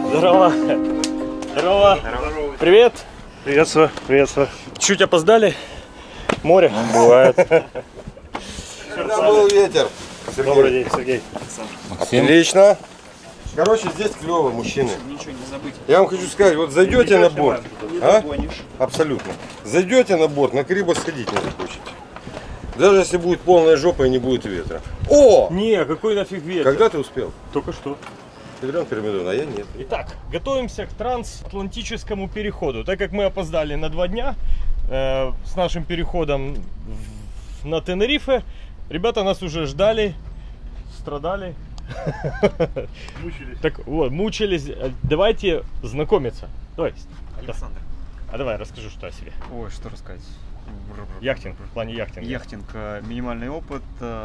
Здорово. Здорово. Привет. Приветствую, приветствую. Чуть опоздали. Море. Бывает. Когда был ветер. Добрый день, Сергей. Отлично. Короче, здесь клево, мужчины. Ничего не забыть. Я вам хочу сказать, вот зайдете на борт, абсолютно. Зайдете на борт, на Карибах сходить не захочете. Даже если будет полная жопа и не будет ветра. О! Не, какой нафиг ветер? Когда ты успел? Только что. Ты пирамиду, а я нет. Итак, готовимся к трансатлантическому переходу. Так как мы опоздали на 2 дня с нашим переходом на Тенерифе, ребята нас уже ждали, страдали. Мучились. Так вот, мучились. Давайте знакомиться. Давай. Александр. А давай расскажу, что о себе. Ой, что рассказать? Яхтинг, в плане яхтинга. Яхтинг, минимальный опыт,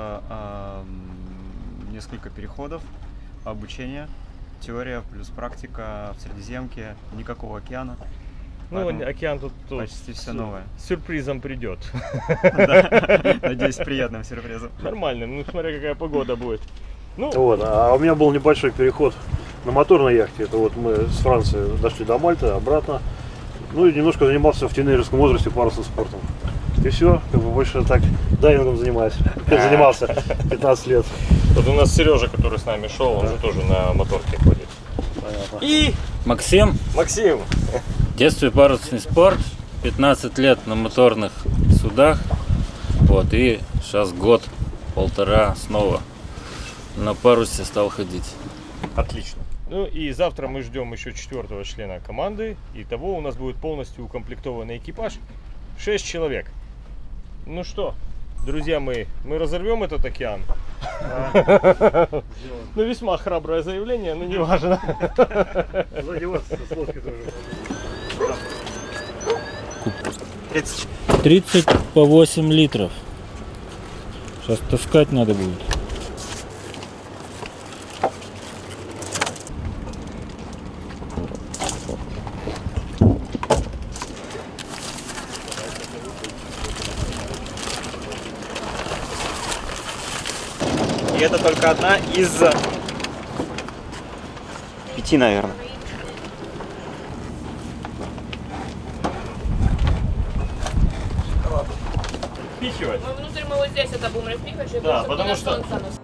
несколько переходов, обучение, теория плюс практика в Средиземке, никакого океана. Ну, Поэтому океан тут почти все новое. с сюрпризом придет. Надеюсь, приятным сюрпризом. Нормально, ну смотря какая погода будет. Ну, Вот, а у меня был небольшой переход на моторной яхте. Это вот мы с Франции дошли до Мальты, обратно. Ну и немножко занимался в тинейджерском возрасте парусным спортом. И все, как бы больше так дайвингом занимаюсь. Занимался 15 лет. вот у нас Сережа, который с нами шел, он же тоже на моторке ходит. Понятно. И Максим, Максим. в детстве парусный спорт, 15 лет на моторных судах, вот, и сейчас год-полтора снова на парусе стал ходить. Отлично. Ну и завтра мы ждем еще 4-го члена команды. Итого у нас будет полностью укомплектованный экипаж. 6 человек. Ну что, друзья мои, мы разорвем этот океан. Ну весьма храброе заявление, но не важно. Задеваться с лодки тоже. 30 по 8 литров. Сейчас таскать надо будет. И это только одна из 5, наверное. Впихивать. Внутрь мы вот здесь это будем распихивать, чтобы Да, чтобы потому на что- солнце оно.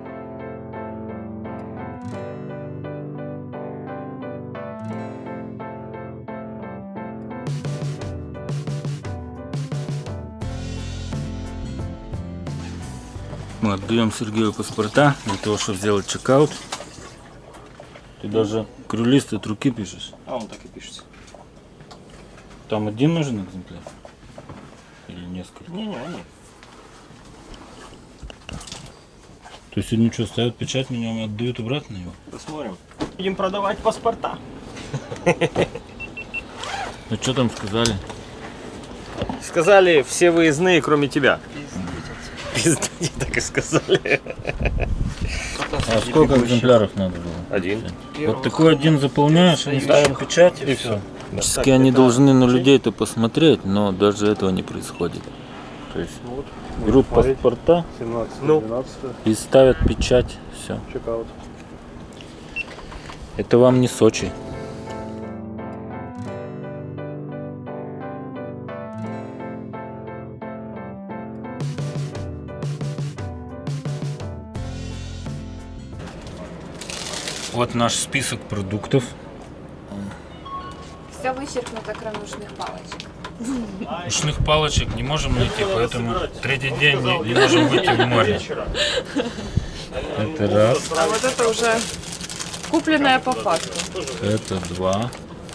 Мы отдаем Сергею паспорта для того, чтобы сделать чекаут. Ты даже крылист от руки пишешь. А он так и пишется. Там один нужен экземпляр? Или несколько? Не-не-не. То есть они что, ставят печать на нем и отдают обратно его? Посмотрим. Будем продавать паспорта. Ну что там сказали? Сказали все выездные, кроме тебя. Пиздец, так и сказали. А сколько экземпляров надо было? Один. Вот такой один заполняешь, они ставят печать и все. Фактически они должны на людей-то посмотреть, но даже этого не происходит. То есть берут паспорта 17, Ну. 12, и ставят печать, все. чекаут. Это вам не Сочи. Вот наш список продуктов. Все вычеркнуто, кроме ушных палочек. Ушных палочек не можем найти, поэтому третий день не можем выйти в море. Это раз, А вот это уже купленное по факту. это два.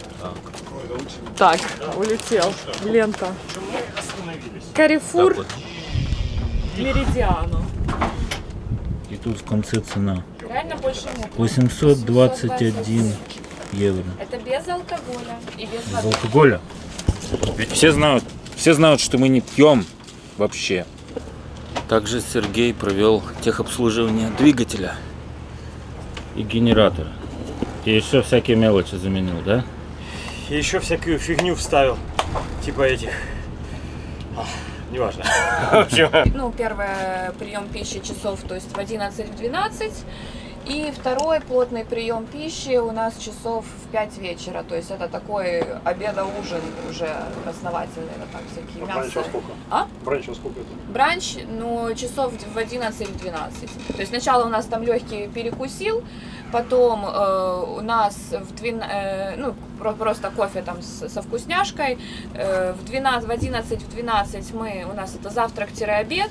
Так, улетел. Лента. Карифур Так вот. Меридиану. И тут в конце цена. Реально больше нет. 821 евро. Это без алкоголя и без Без воды. алкоголя. Ведь все знают, что мы не пьем вообще. Также Сергей провел техобслуживание двигателя и генератора. И еще всякие мелочи заменил, да? И еще всякую фигню вставил. Типа этих. Неважно. В общем. Ну, первый прием пищи часов, то есть в 11-12. И второй плотный прием пищи у нас часов в 5 вечера. То есть это такой обеда-ужин уже основательный. Вот так всякие Бранч мясо. сколько? А? Бранч сколько это? Бранч, ну, часов в 11-12. То есть сначала у нас там легкий перекусил, потом у нас просто кофе там со вкусняшкой. В 11-12 у нас это завтрак-обед.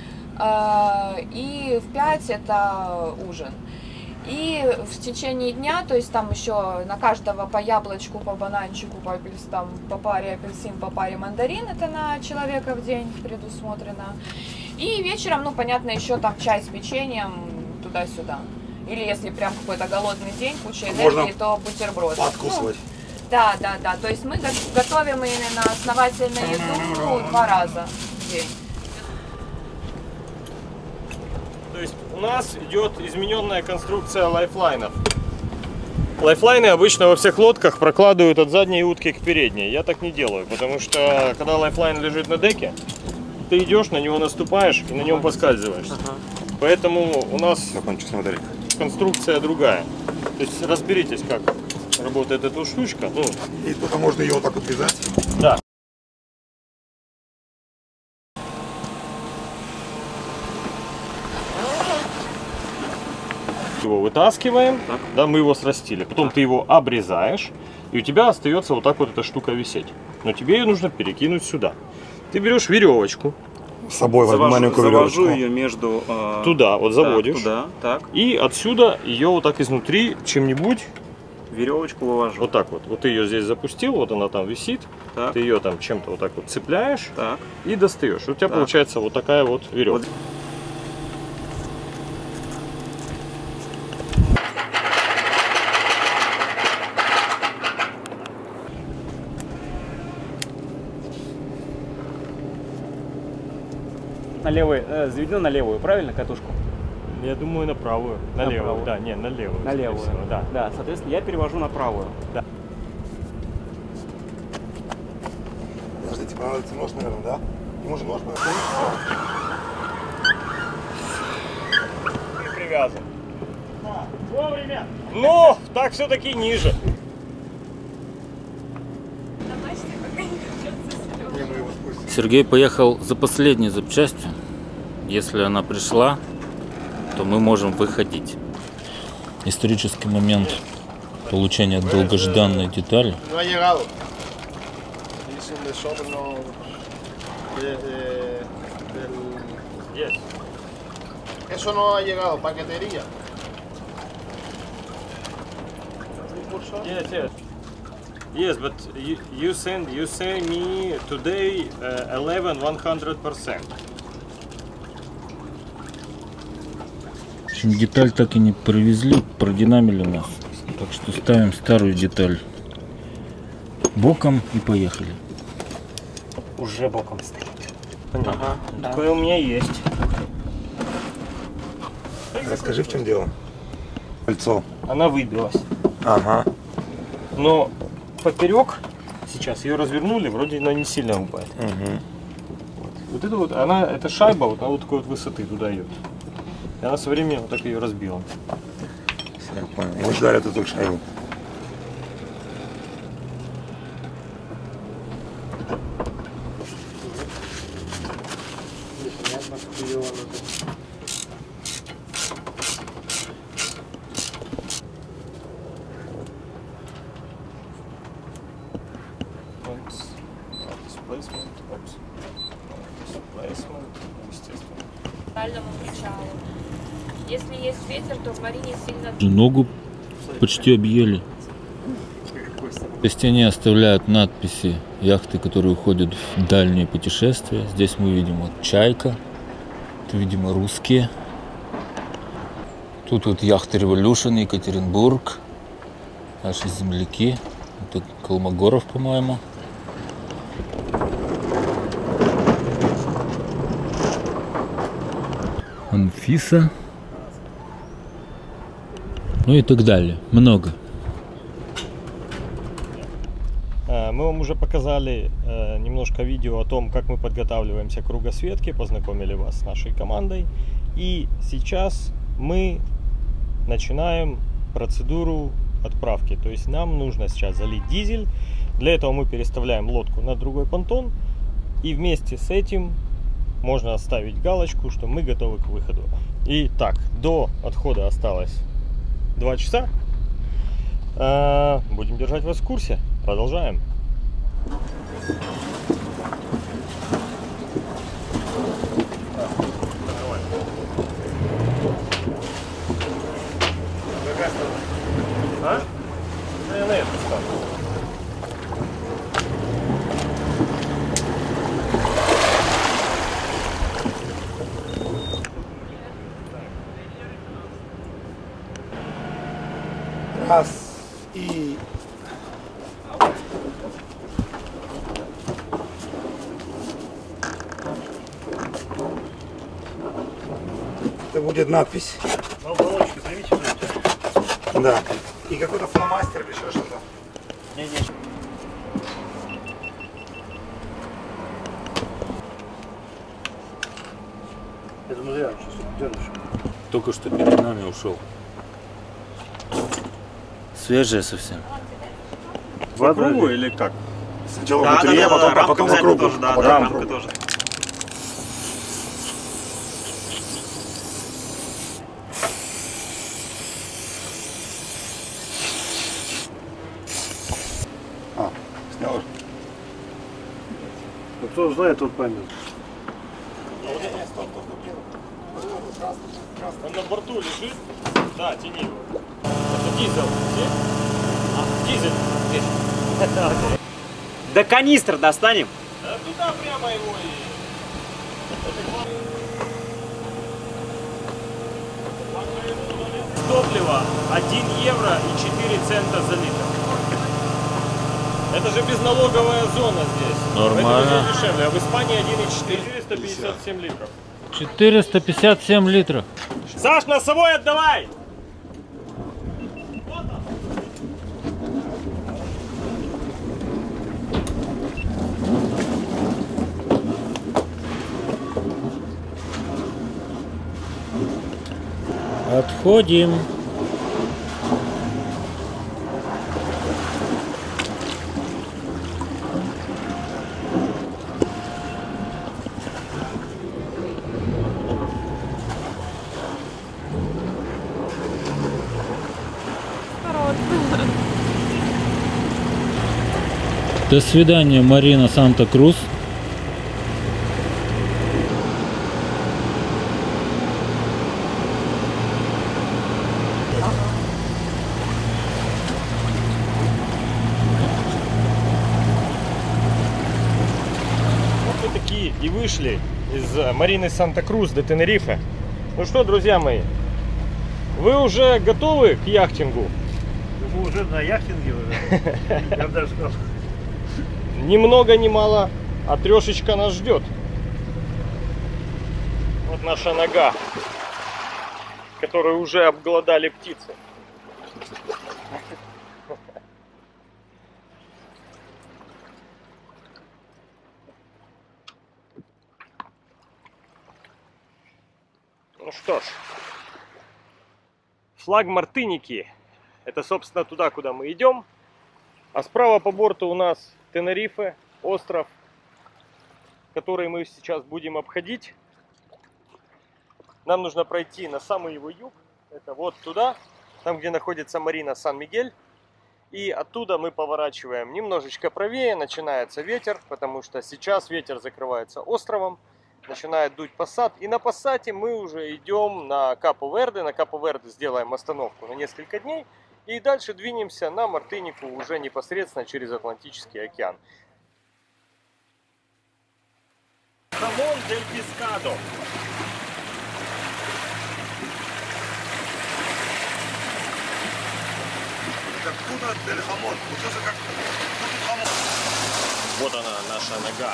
И в 5 это ужин. И в течение дня, то есть там еще на каждого по яблочку, по бананчику, по паре апельсин, по паре мандарин, это на человека в день предусмотрено. И вечером, ну понятно, еще там чай с печеньем туда-сюда. Или если прям какой-то голодный день, куча энергии, то бутерброд. Подкусывать. Да. То есть мы готовим именно основательную еду 2 раза в день. То есть у нас идет измененная конструкция лайфлайнов. Лайфлайны обычно во всех лодках прокладывают от задней утки к передней. Я так не делаю, потому что когда лайфлайн лежит на деке, ты идешь, на него наступаешь и на нем поскальзываешься. Поэтому у нас конструкция другая. То есть разберитесь, как работает эта штучка. Ну, И только можно ее вот так вот вязать. да. Его вытаскиваем, да, мы его срастили, потом ты его обрезаешь, и у тебя остается вот так вот эта штука висеть. Но тебе ее нужно перекинуть сюда. Ты берешь веревочку, С собой маленькую веревочку. Завожу ее между... туда вот заводишь, туда, так. и отсюда ее вот так изнутри чем-нибудь, Веревочку вывожу. вот так вот. Вот ты ее здесь запустил, вот она там висит, Так. ты ее там чем-то вот так вот цепляешь Так. и достаешь. У тебя Так. получается вот такая вот веревка. На левый, заведено на левую, правильно, катушку? Я думаю, на правую. На левую, правую. да, не, на левую. На скорее левую. всего, да. Да, соответственно, я перевожу на правую. Да. Подождите, понадобится нож, наверное, да? Ему же нож понадобится. Привязан. Вовремя. Но так все-таки ниже. Сергей поехал за последней запчастью. Если она пришла, то мы можем выходить. Исторический момент получения долгожданной детали. No ha llegado. Dice un de shop no. Yes. Eso no ha llegado, paquetería. Yes, yes. Yes, but you say me today 100%. В общем, деталь так и не привезли, продинамили нас. Так что ставим старую деталь боком и поехали. Уже боком стоит. Ага, такое у меня есть. Расскажи, в чем дело. Кольцо. Она выбилась. Ага. Но поперек сейчас ее развернули, вроде она не сильно упает. Угу. Вот это вот, она, эта шайба вот на вот такой вот высоты туда идет. И она со временем вот так ее разбила. Я понял. Его ударят эту шайбу. Если есть ветер, то в Марине сильно... Ногу почти объели. По стене оставляют надписи яхты, которые уходят в дальние путешествия. Здесь мы видим вот Чайка. Это, видимо, русские. Тут вот яхта Revolution, Екатеринбург. Наши земляки. Это Колмогоров, по-моему. Анфиса. Ну и так далее. Много. Мы вам уже показали немножко видео о том, как мы подготавливаемся к кругосветке, познакомили вас с нашей командой. И сейчас мы начинаем процедуру отправки. То есть нам нужно сейчас залить дизель. Для этого мы переставляем лодку на другой понтон. И вместе с этим можно оставить галочку, что мы готовы к выходу. Итак, до отхода осталось 2 часа. Будем держать вас в курсе. Продолжаем. А? Я на эту стану. Раз и... Это будет надпись. На оболочке займите. Да. И какой-то фломастер или еще что-то. Не-не. Это мы зря сейчас держишь. Только что перед нами ушел. Свежая совсем. По кругу или как? Сначала внутри, а потом вокруг. тоже, да, Потом да, вокруг. рамка тоже. Снял. Ну, кто знает, тот поймет. Он на борту лежит. Да, тяни его. Это дизель. Здесь? Дизель здесь. Да канистр достанем. Да туда прямо его и... Топливо 1 евро и 4 цента за литр. Это же безналоговая зона здесь. Нормально. Поэтому здесь дешевле. А в Испании 1,4 457 литров. 457 литров. Саш, носовой отдавай! Отходим. До свидания, Марина Санта-Крус. Вот мы такие и вышли из Марины Санта-Крус до Тенерифе. Ну что, друзья мои, вы уже готовы к яхтингу? Мы уже на яхтинге уже. Я бы даже сказал. Ни много ни мало, а трешечка нас ждет. Вот наша нога, которую уже обглодали птицы. Ну что ж, флаг Мартиники. Это, собственно, туда, куда мы идем. А справа по борту у нас Тенерифе, остров, который мы сейчас будем обходить. Нам нужно пройти на самый его юг. Это вот туда, там, где находится Марина Сан-Мигель. И оттуда мы поворачиваем немножечко правее. Начинается ветер, потому что сейчас ветер закрывается островом. Начинает дуть пассат. И на пассате мы уже идем на Капо-Верде. На Капо-Верде сделаем остановку на несколько дней. И дальше двинемся на Мартинику уже непосредственно через Атлантический океан. Хамон дель Пескадо. Откуда дель хамон? Вот она, наша нога.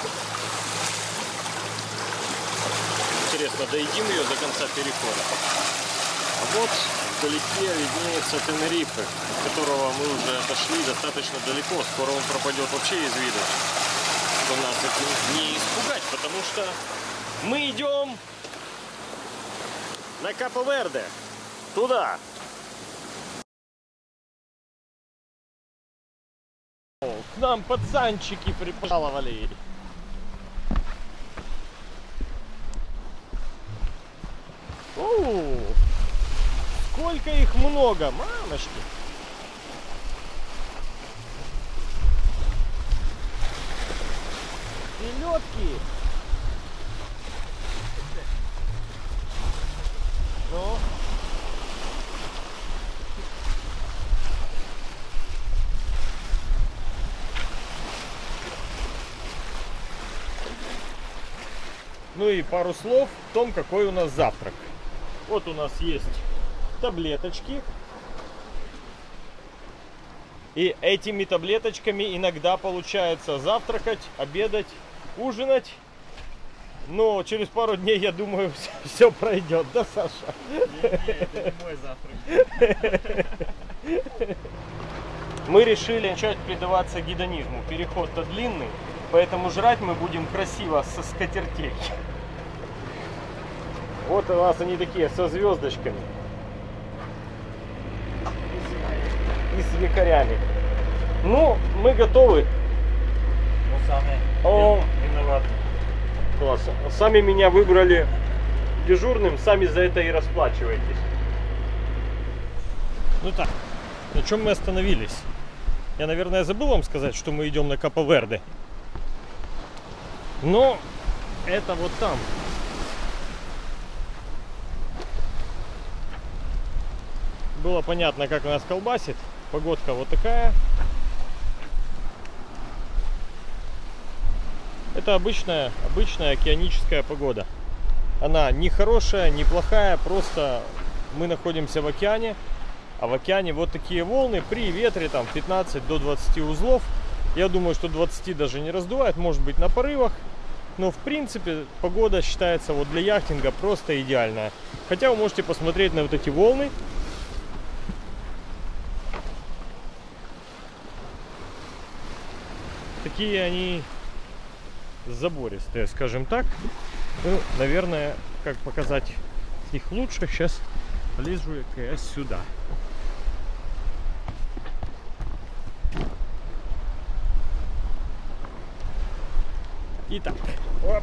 Интересно, доедим ее до конца перехода. А вот вдалеке виднеется Тенерифе, от которого мы уже отошли достаточно далеко. Скоро он пропадет вообще из виду. Что нас этим не испугать, потому что мы идем на Капо-Верде. Туда. к нам пацанчики припожаловали. О, сколько их много, мамочки. Селедки. Ну. Ну и пару слов о том, какой у нас завтрак. Вот у нас есть таблеточки. И этими таблеточками иногда получается завтракать, обедать, ужинать. Но через пару дней, я думаю, все пройдет, да, Саша? Это не мой завтрак. Мы решили начать предаваться гедонизму. Переход-то длинный, поэтому жрать мы будем красиво со скатертей. Вот у нас они такие, со звездочками. И с якорями. Ну, мы готовы. Ну, сами виноваты. Классно. Сами меня выбрали дежурным, сами за это и расплачиваетесь. Ну так, на чем мы остановились? Я, наверное, забыл вам сказать, что мы идем на Капо-Верде. Но это вот там. Было понятно, как нас колбасит. Погодка вот такая. Это обычная океаническая погода. Она не хорошая, не плохая, просто мы находимся в океане. А в океане вот такие волны при ветре там 15 до 20 узлов. Я думаю, что 20 даже не раздувает, может быть на порывах. Но в принципе погода считается вот для яхтинга просто идеальная. Хотя вы можете посмотреть на вот эти волны. Такие они забористые, скажем так. Ну, наверное, как показать их лучше, сейчас полезу я сюда. Итак, оп.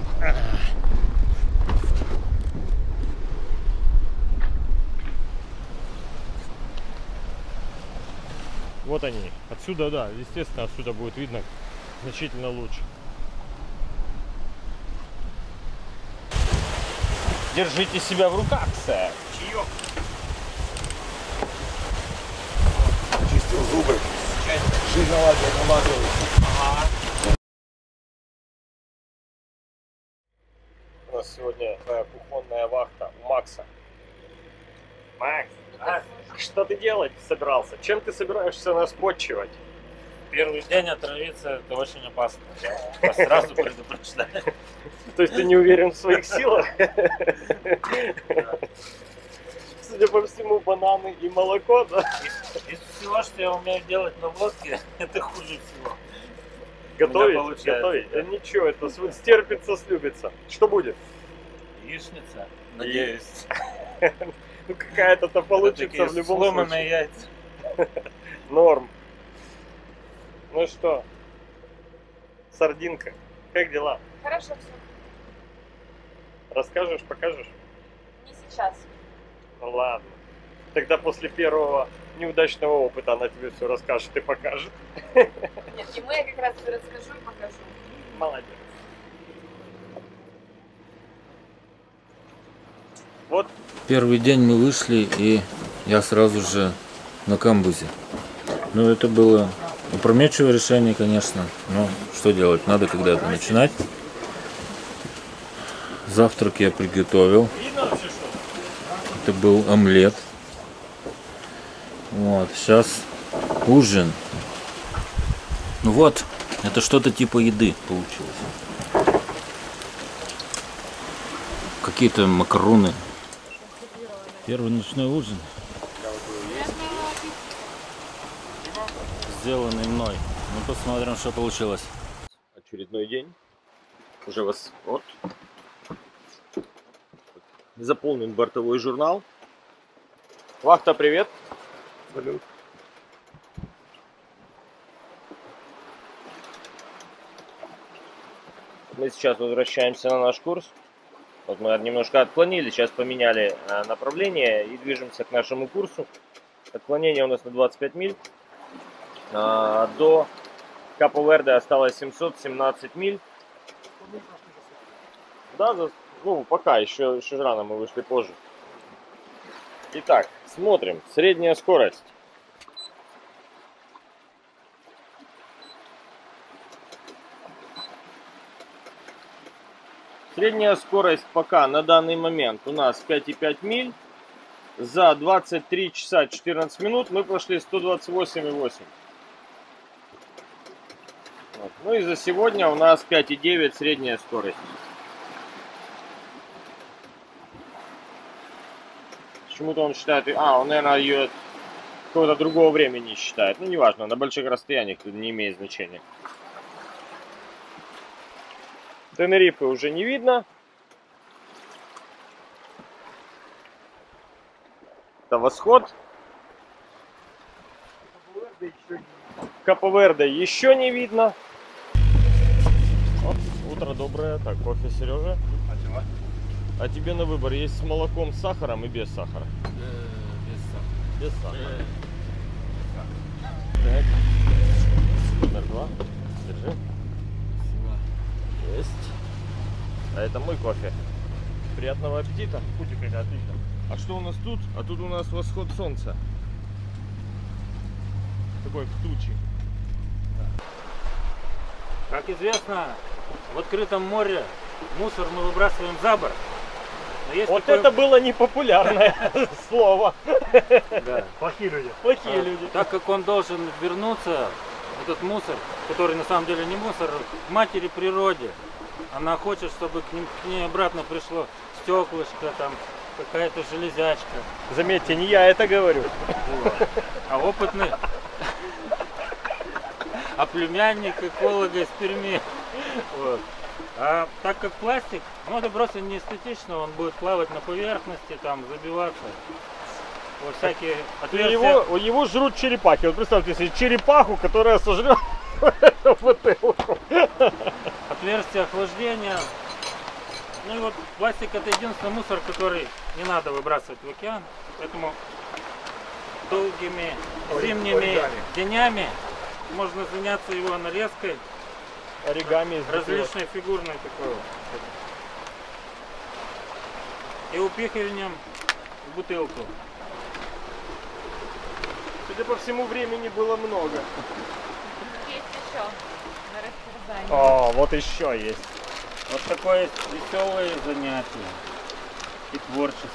Вот они. Отсюда, да, естественно, отсюда будет видно значительно лучше. Держите себя в руках, сэр. Чаек. Чистил зубы. Жизнь наладилась. У нас сегодня такая кухонная вахта у Макса. Макс, что ты делать собирался? Чем ты собираешься нас подчивать? Первый день отравиться — это очень опасно. Я сразу предупреждаю. То есть ты не уверен в своих силах? Судя по всему, бананы и молоко, да? Из всего, что я умею делать на водке, это хуже всего. Готовить? Готовить? Да ничего, это стерпится, слюбится. Что будет? Яичница, надеюсь. Ну какая-то-то получится в любом случае. Сломанные яйца. Норм. Ну что, сардинка, как дела? Хорошо все. Расскажешь, покажешь? Не сейчас. Ну ладно. Тогда после первого неудачного опыта она тебе все расскажет и покажет. Нет, ему я как раз расскажу и покажу. Молодец. Вот. Первый день мы вышли, и я сразу же на камбузе. Ну, это было опрометчивое решение, конечно, но что делать, надо когда-то начинать. Завтрак я приготовил. Это был омлет. Вот, сейчас ужин. Ну вот, это что-то типа еды получилось. Какие-то макароны. Первый ночной ужин. Сделанный мной. Ну, посмотрим, что получилось. Очередной день. Уже вас вот. Заполнен бортовой журнал. Вахта, привет. Салют. Мы сейчас возвращаемся на наш курс. Вот мы немножко отклонили, сейчас поменяли направление и движемся к нашему курсу. Отклонение у нас на 25 миль. До Капо-Верде осталось 717 миль. Да, ну пока, еще рано, мы вышли позже. Итак, смотрим. Средняя скорость. Средняя скорость пока на данный момент у нас 5,5 миль. За 23 часа 14 минут мы прошли 128,8. Вот. Ну и за сегодня у нас 5,9 средняя скорость. Почему-то он считает... он, наверное, ее какого-то другого времени считает. Ну, неважно, на больших расстояниях это не имеет значения. Тенерифе уже не видно. Это восход. Капо-Верде еще не видно. О, утро доброе. Так, кофе, Сережа. А тебе на выбор есть с молоком, с сахаром и без сахара? Без сахара. Так. Номер 2. Держи. Есть. А это мой кофе. Приятного аппетита. Путик, это отлично. А что у нас тут? А тут у нас восход солнца. Такой в тучи. Как известно, в открытом море мусор мы выбрасываем за борт. Но есть вот такое... это было непопулярное слово. Да. Плохие люди. Плохие люди. Так как он должен вернуться, этот мусор, который на самом деле не мусор, к матери природе. Она хочет, чтобы к ней обратно пришло стеклышко, там какая-то железячка. Заметьте, не я это говорю. Вот. А опытный, племянник эколога из Перми. Вот. А так как пластик, ну это просто не эстетично, он будет плавать на поверхности, там забиваться. Вот всякие отверстия. Его жрут черепахи. Вот представьте себе черепаху, которая сожрет бутылку. Отверстия охлаждения. Ну и вот пластик — это единственный мусор, который не надо выбрасывать в океан. Поэтому долгими зимними днями можно заняться его нарезкой. Оригами из различной фигурной такой. И упихиванием в бутылку. Судя по всему, времени было много. Есть еще на растерзание. О, вот еще есть. Вот такое веселое занятие и творческое.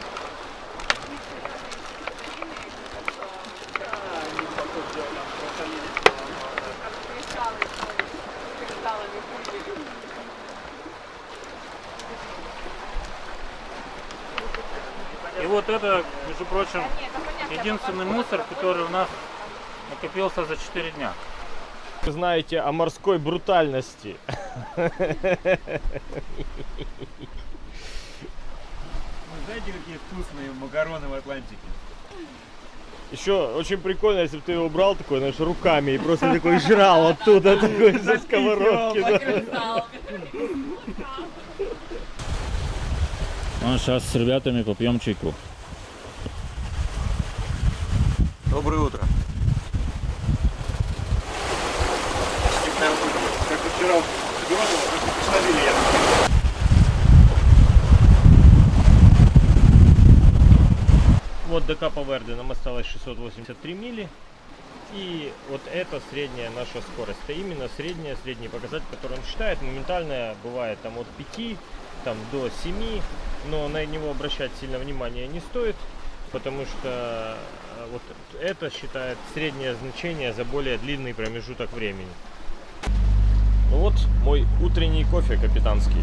И вот это, между прочим, единственный мусор, который у нас накопился за 4 дня. Вы знаете о морской брутальности. Знаете, какие вкусные макароны в Атлантике? Еще очень прикольно, если бы ты его брал такой, знаешь, руками и просто такой жрал оттуда, такой со сковородки. Ну, сейчас с ребятами попьем чайку. Доброе утро. Как вчера установили я. Вот до Капо-Верде нам осталось 683 мили. И вот это средняя наша скорость. Это именно средний показатель, который он считает. Моментальная бывает там от 5 там, до 7. Но на него обращать сильно внимания не стоит. Потому что вот это считает среднее значение за более длинный промежуток времени. Ну вот мой утренний кофе капитанский.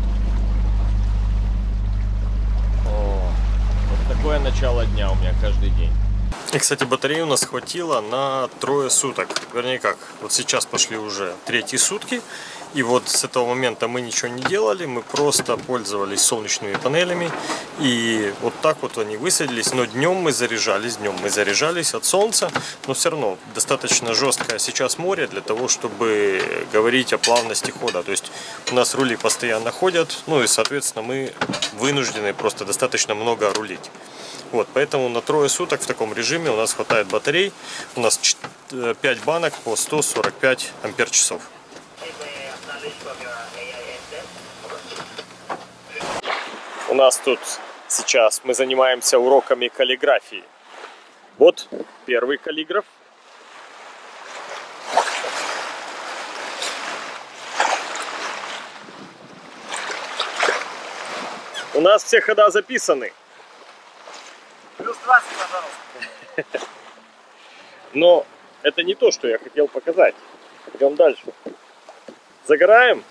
О, вот такое начало дня у меня каждый день. И, кстати, батареи у нас хватило на 3 суток. Вернее как, вот сейчас пошли уже 3-й сутки. И вот с этого момента мы ничего не делали, мы просто пользовались солнечными панелями. И вот так вот они высадились. Но днем мы заряжались от солнца. Но все равно достаточно жесткое сейчас море для того, чтобы говорить о плавности хода. То есть у нас рули постоянно ходят. Ну и соответственно мы вынуждены просто достаточно много рулить. Вот, поэтому на 3 суток в таком режиме у нас хватает батарей. У нас 5 банок по 145 ампер-часов. У нас тут сейчас мы занимаемся уроками каллиграфии. Вот первый каллиграф. У нас все хода записаны. Плюс 20, пожалуйста. Но это не то, что я хотел показать. Идем дальше. Загораем.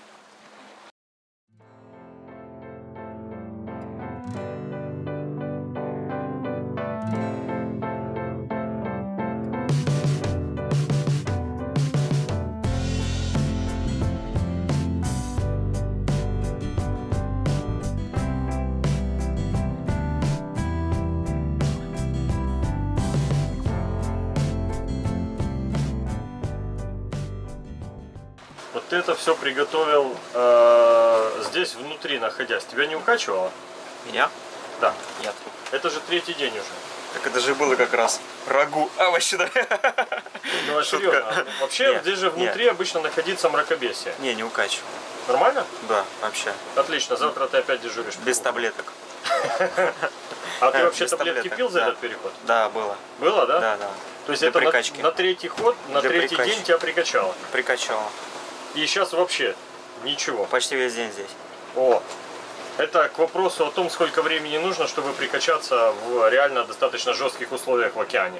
Вот это все приготовил здесь внутри находясь. Тебя не укачивало? Меня? Да. Нет. Это же 3-й день уже. Так это же было как раз рагу. Овощи, да? Ну а серьезно, вообще здесь же внутри обычно находится мракобесие. Не укачивал. Нормально? Да, вообще. Отлично, завтра ты опять дежуришь. Без таблеток. А ты вообще таблетки пил за этот переход? Да, было. Было, да? Да, да. То есть это на 3-й ход, на 3-й день тебя прикачало? Прикачало. И сейчас вообще ничего? Почти весь день здесь. О, это к вопросу о том, сколько времени нужно, чтобы прикачаться в реально достаточно жестких условиях в океане.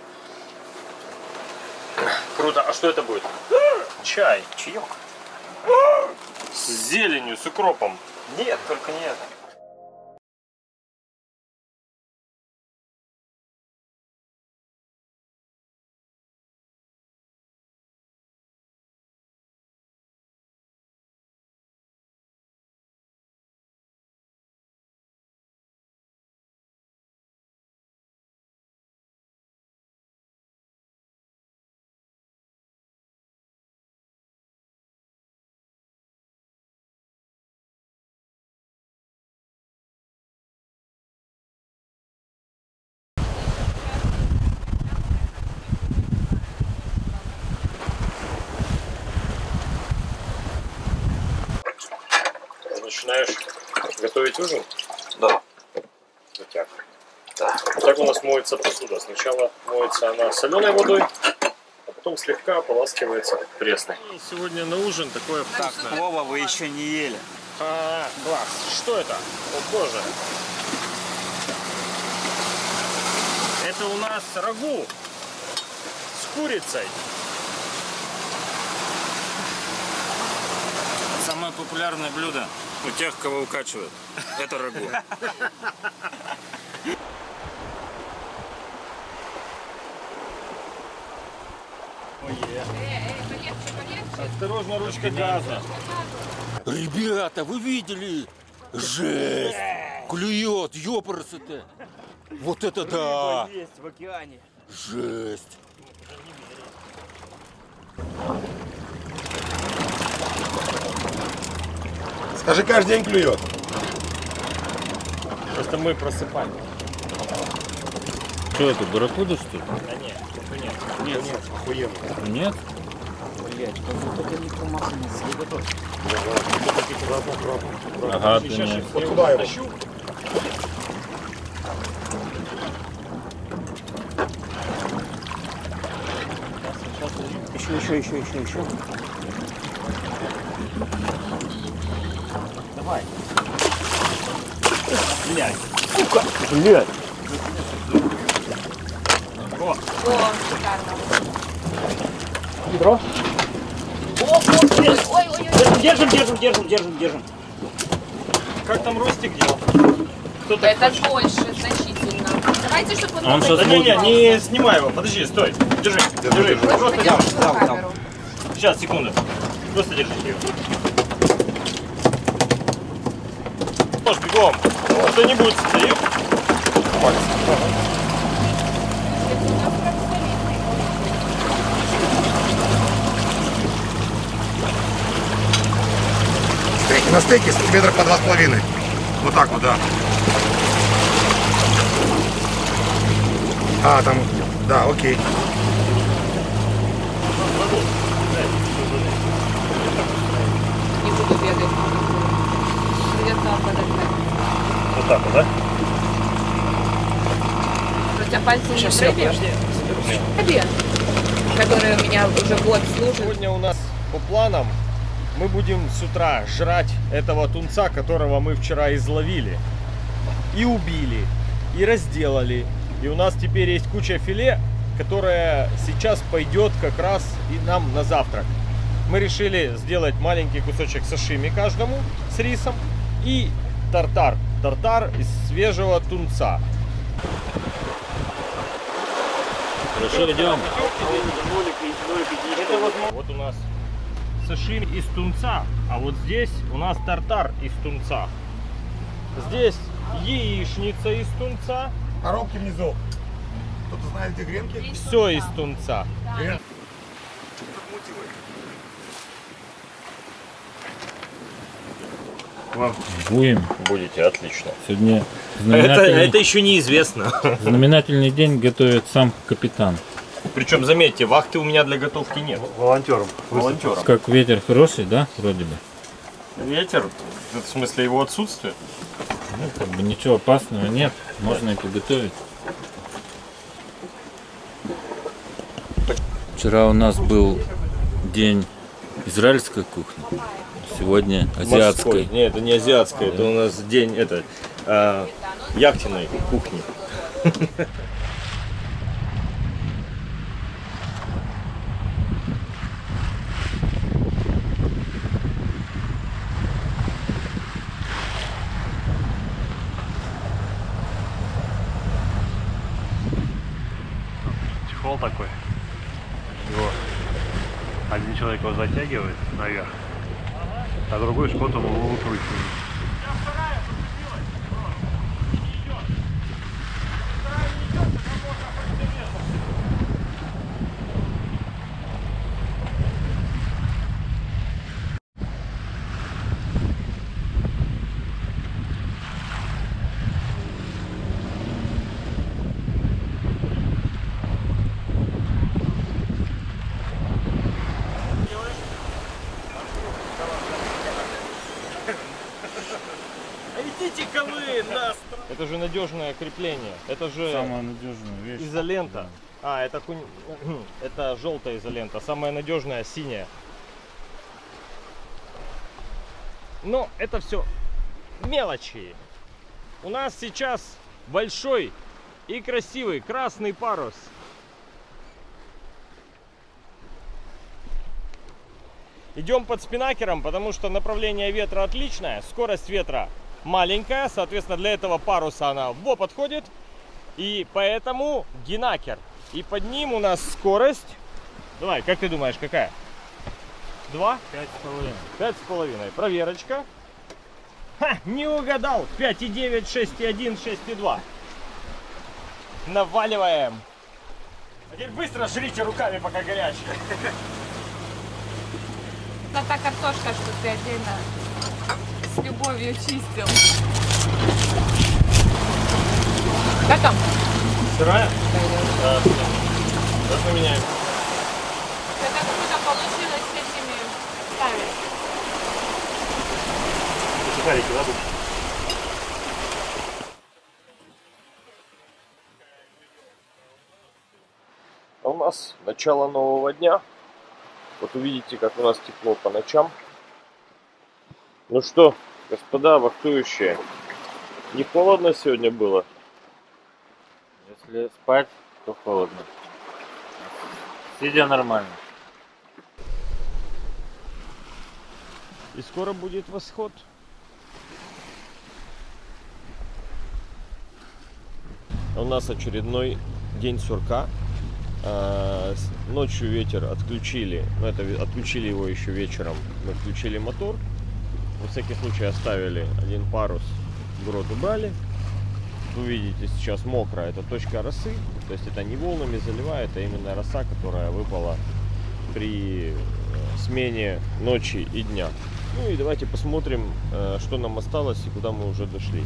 Круто. А что это будет? Чай. Чаек. С зеленью, с укропом. Нет, только не это. Начинаешь готовить ужин? Да. Затяг. Да. Так у нас моется посуда. Сначала моется она соленой водой, а потом слегка ополаскивается пресной. И сегодня на ужин такое вкусное. Так, Вова, вы еще не ели. Глаз. Что это? О боже. Это у нас рагу с курицей. Самое популярное блюдо у тех, кого укачивают. Это рагу. Осторожно, ручка газа. Ребята, вы видели? Жесть! Клюет, ёпрсы-то! Вот это да! Есть в океане. Жесть! Скажи, каждый день клюет. Просто мы просыпаем. Что это, барракуда, что ли? Да нет, Нет, охуенно. Нет? Блять, как будто только не промахнется. Не готов. Ага, ты Сейчас не. я Вот туда его. тащу. Еще. Давай. Блядь. Блять. О, шикарно. Ведро. Ой. Держим. Как там Ростик делал? Кто-то Это больше значительно. Давайте, чтобы Он сейчас Да не снимай его, подожди, стой. Держи. Просто Держи камеру. Сейчас, секунду. Просто держите ее. Паш, бегом. Кто-нибудь стоит? Стейки на стейке метров по 2,5. Вот так вот, да. А, там, да, окей. Не буду бегать. Придется вам подождать. Вот так вот, да? У тебя пальцы не прыгают? Обед, который у меня уже год служит. Сегодня у нас по планам мы будем с утра жрать этого тунца, которого мы вчера изловили. И убили, и разделали. И у нас теперь есть куча филе, которая сейчас пойдет как раз и нам на завтрак. Мы решили сделать маленький кусочек сашими каждому с рисом и тартар. Тартар из свежего тунца. Хорошо, идем. Это вот у нас сашими из тунца, а вот здесь у нас тартар из тунца. Здесь яичница из тунца. Коробки внизу. Кто-то знает, где гренки? Все из тунца. Будете, отлично. Сегодня знаменательный, Это еще неизвестно. знаменательный день готовит сам капитан. Причем, заметьте, вахты у меня для готовки нет. Волонтером. Волонтером. Как ветер хороший, да, вроде бы? Ветер? В смысле его отсутствие? Ну, как бы ничего опасного нет, можно и приготовить. Вчера у нас был день израильской кухни, сегодня азиатской. Морской. Нет, это не азиатская, это у нас день яхтенной кухни. Чехол такой. Его один человек его затягивает наверх, а другой шкотом его выкручивает. Идите-ка вы нас! Это же надежное крепление. Это же Самая надежная вещь. изолента. А, это это желтая изолента. Самая надежная синяя. Но это все мелочи. У нас сейчас большой и красивый красный парус. Идем под спинакером, потому что направление ветра отличное, скорость ветра маленькая, соответственно, для этого паруса она во подходит, и поэтому гинакер. И под ним у нас скорость, давай, как ты думаешь, какая? 2? 5,5. 5,5. Проверочка. Ха, не угадал. 5,9, 6,1, 6,2. Наваливаем. А теперь быстро жрите руками, пока горячие. Это та картошка, что ты отдельно с любовью чистил. Как там? Сырая? Да. Сейчас поменяем. Это круто получилось с этими ставить. Сухарики, да, будут? У нас начало нового дня. Вот увидите, как у нас тепло по ночам. Ну что, господа вахтующие, не холодно сегодня было? Если спать, то холодно. Сидя нормально. И скоро будет восход. У нас очередной день сурка. Ночью ветер отключили, но это отключили его еще вечером. Мы включили мотор, на всякий случай оставили один парус Грот убрали. Вы видите, сейчас мокрая, это точка росы. То есть это не волнами заливает, а именно роса, которая выпала при смене ночи и дня. Ну и давайте посмотрим, что нам осталось и куда мы уже дошли.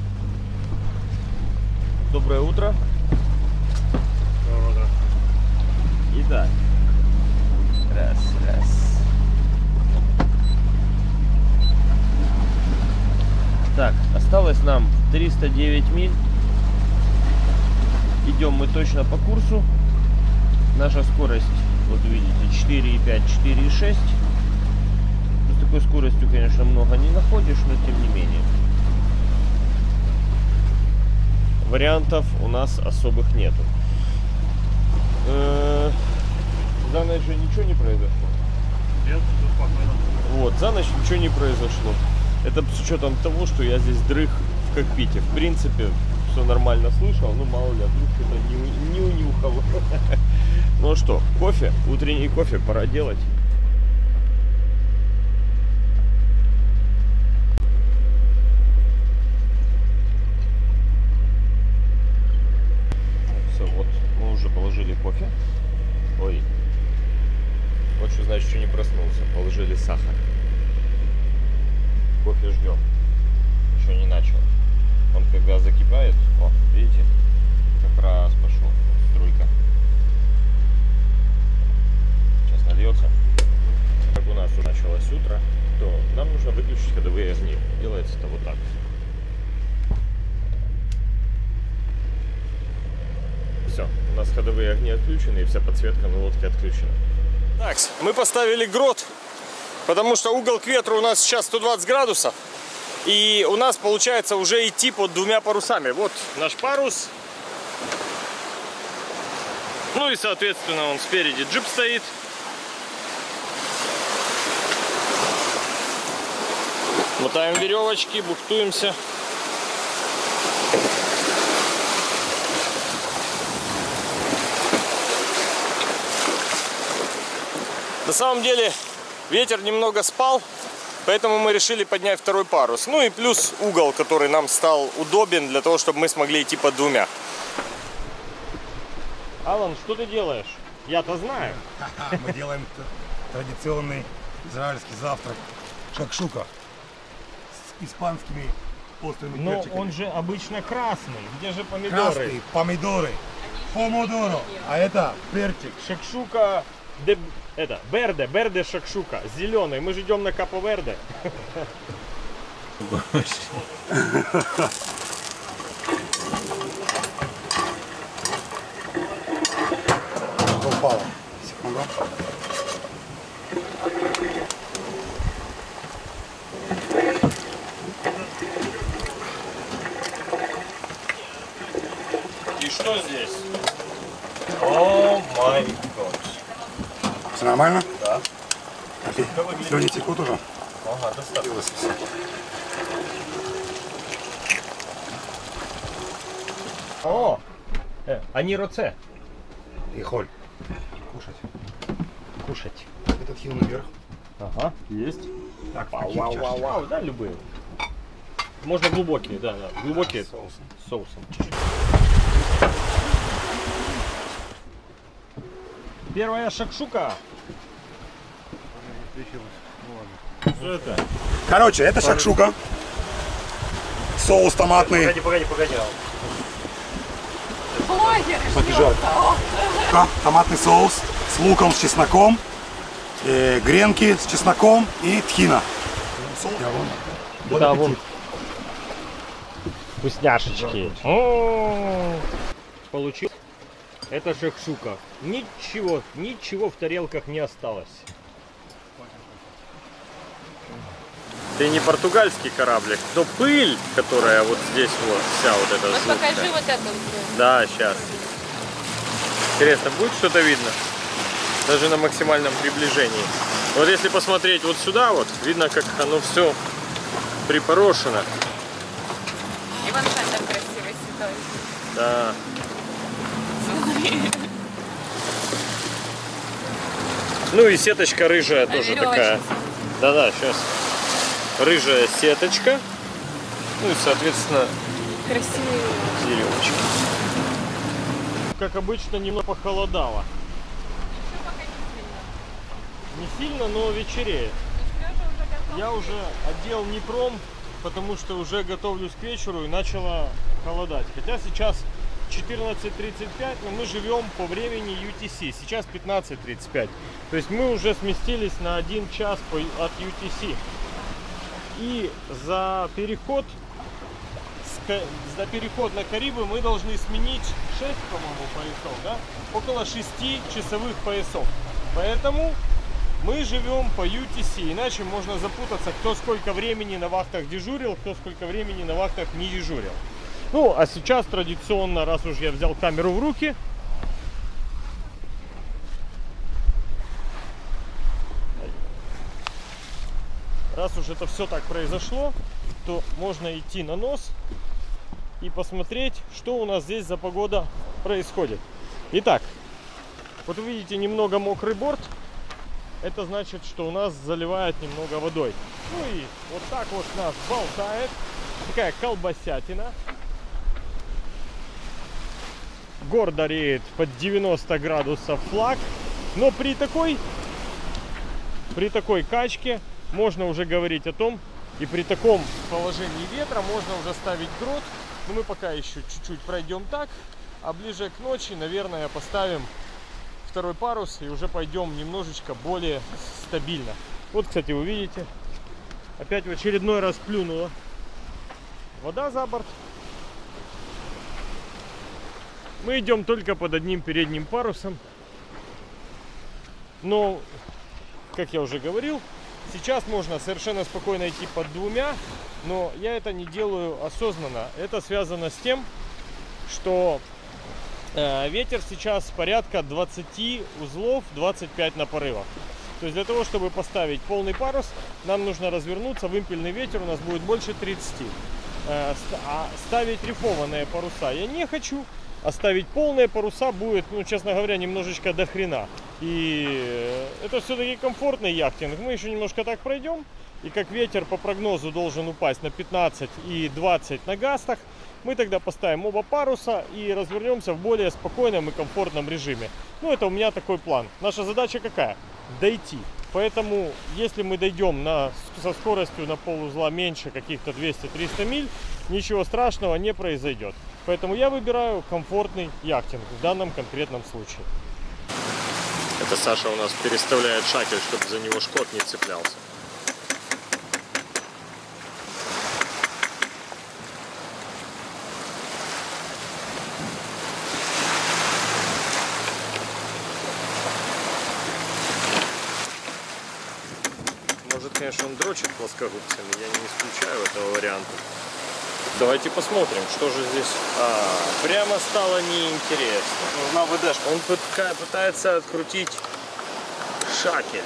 Доброе утро. Доброе утро. Итак. Раз. Так, осталось нам 309 миль. Идем мы точно по курсу. Наша скорость, вот видите, 4,5, 4,6. С такой скоростью, конечно, много не находишь, но тем не менее. Вариантов у нас особых нету. За ночь же ничего не произошло. Нет, тут спокойно. Вот, за ночь ничего не произошло. Это с учетом того, что я здесь дрых в кокпите. В принципе, все нормально слышал, ну мало ли, вдруг что-то не унюхал. Ну что, кофе, утренний кофе пора делать. Все, вот, мы уже положили кофе. Ой, вот что значит, что не проснулся. Положили сахар. Кофе ждем. Еще не начал. Он когда закипает, о, видите, как раз пошел струйка. Сейчас нальется. Как у нас уже началось утро, то нам нужно выключить ходовые огни. Делается это вот так. Все, у нас ходовые огни отключены и вся подсветка на лодке отключена. Так, мы поставили грот, потому что угол к ветру у нас сейчас 120 градусов. И у нас получается уже идти под двумя парусами. Вот наш парус. Ну и соответственно он спереди джип стоит. Мотаем веревочки, бухтуемся. На самом деле ветер немного спал. Поэтому мы решили поднять второй парус. Ну и плюс угол, который нам стал удобен для того, чтобы мы смогли идти под двумя. Алан, что ты делаешь? Я-то знаю. Мы делаем традиционный израильский завтрак. Шакшука. С испанскими острыми перчиками. Но он же обычно красный. Где же помидоры? Красный, помидоры. Помидоро. А это перчик. Шакшука. Это, берде шакшука, зеленый. Мы же идем на Капо Верде. Упало. Секунду. И что здесь? О май год. Все нормально? Да. Окей. Слюни текут уже? Ага, достаточно. О! Они роце. И холь. Кушать. Кушать. Этот хил наверх. Ага, есть. Так, вау, да, любые. Можно глубокие, да. Глубокие соусом. Соусом. Первая шакшука. Что это? Короче, это шакшука. Соус томатный. Погоди. Блогер! Побежал. Томатный соус с луком, с чесноком. Гренки с чесноком и тхина. Да, вон. Вкусняшечки. Получил. Это шакшука. Ничего в тарелках не осталось. Это не португальский кораблик, но пыль, которая вот здесь вот, вся вот эта Вот покажи вот это. Да, сейчас. Интересно, будет что-то видно? Даже на максимальном приближении. Вот если посмотреть вот сюда, вот, видно, как оно все припорошено. И вон там красивый седой. Да. Ну и сеточка рыжая тоже такая. Да-да, сейчас. Рыжая сеточка. Ну и, соответственно, Красивые. веревочки. Как обычно, немного похолодало. Не сильно, но вечереет. Я уже одел Непром, потому что уже готовлюсь к вечеру и начало холодать. Хотя сейчас 14:35, но мы живем по времени UTC. Сейчас 15:35. То есть мы уже сместились на 1 час от UTC. И за переход на Карибы мы должны сменить 6, по-моему, поясов, да? Около 6 часовых поясов. Поэтому мы живем по UTC, иначе можно запутаться, кто сколько времени на вахтах дежурил, кто сколько времени на вахтах не дежурил. Ну, а сейчас традиционно, раз уж я взял камеру в руки, раз уж это все так произошло, то можно идти на нос и посмотреть, что у нас здесь за погода происходит. Итак, вот вы видите немного мокрый борт. Это значит, что у нас заливает немного водой. Ну и вот так вот нас болтает. Такая колбасятина. Гордо реет под 90 градусов флаг. Но при такой качке можно уже говорить о том, и при таком положении ветра можно уже ставить грот. Но мы пока еще чуть-чуть пройдем так. А ближе к ночи, наверное, поставим второй парус и уже пойдем немножечко более стабильно. Вот, кстати, вы видите, опять в очередной раз плюнула вода за борт. Мы идем только под одним передним парусом. Но, как я уже говорил, сейчас можно совершенно спокойно идти под 2, но я это не делаю осознанно. Это связано с тем, что ветер сейчас порядка 20 узлов, 25 на порывах. То есть для того, чтобы поставить полный парус, нам нужно развернуться. Вымпельный ветер у нас будет больше 30. А ставить рифованные паруса я не хочу. А ставить полные паруса будет, ну, честно говоря, немножечко до хрена. И это все-таки комфортный яхтинг. Мы еще немножко так пройдем. И как ветер по прогнозу должен упасть на 15 и 20 на гастах, мы тогда поставим оба паруса и развернемся в более спокойном и комфортном режиме. Ну, это у меня такой план. Наша задача какая? Дойти. Поэтому, если мы дойдем со скоростью на полузла меньше каких-то 200-300 миль, ничего страшного не произойдет. Поэтому я выбираю комфортный яхтинг в данном конкретном случае. Это Саша у нас переставляет шакель, чтобы за него шкот не цеплялся. Конечно, он дрочит плоскогубцами, я не исключаю этого варианта. Давайте посмотрим, что же здесь. Прямо стало неинтересно. Нужна ВДшка. Он пытается открутить шакель.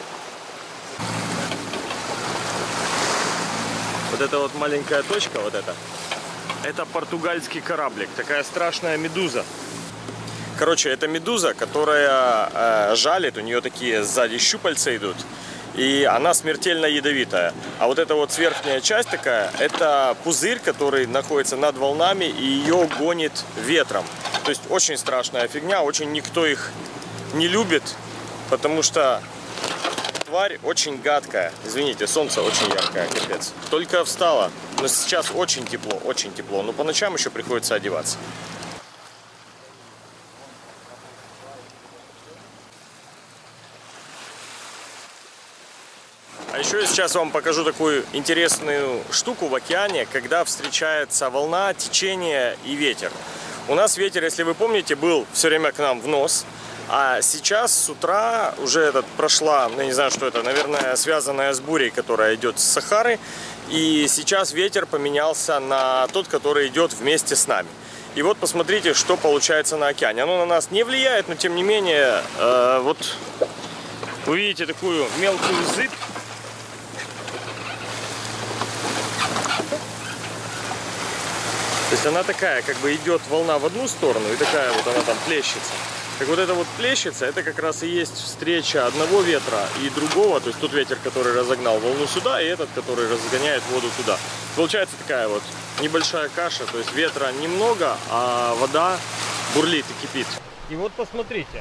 Вот эта вот маленькая точка, вот это португальский кораблик, такая страшная медуза. Короче, это медуза, которая жалит, у нее такие сзади щупальца идут. И она смертельно ядовитая. А вот эта вот верхняя часть такая, это пузырь, который находится над волнами и ее гонит ветром. То есть очень страшная фигня, очень никто их не любит, потому что тварь очень гадкая. Извините, солнце очень яркое, капец. Только встала, но сейчас очень тепло, но по ночам еще приходится одеваться. А еще я сейчас вам покажу такую интересную штуку в океане, когда встречается волна, течение и ветер. У нас ветер, если вы помните, был все время к нам в нос, а сейчас с утра уже прошла, я не знаю, что это, наверное, связанная с бурей, которая идет с Сахары, и сейчас ветер поменялся на тот, который идет вместе с нами. И вот посмотрите, что получается на океане. Оно на нас не влияет, но тем не менее, вот вы видите такую мелкую зыбь. То есть она такая, как бы идет волна в одну сторону, и такая вот она там плещется. Так вот эта вот плещется, это как раз и есть встреча одного ветра и другого. То есть тот ветер, который разогнал волну сюда, и этот, который разгоняет воду туда. Получается такая вот небольшая каша, то есть ветра немного, а вода бурлит и кипит. И вот посмотрите,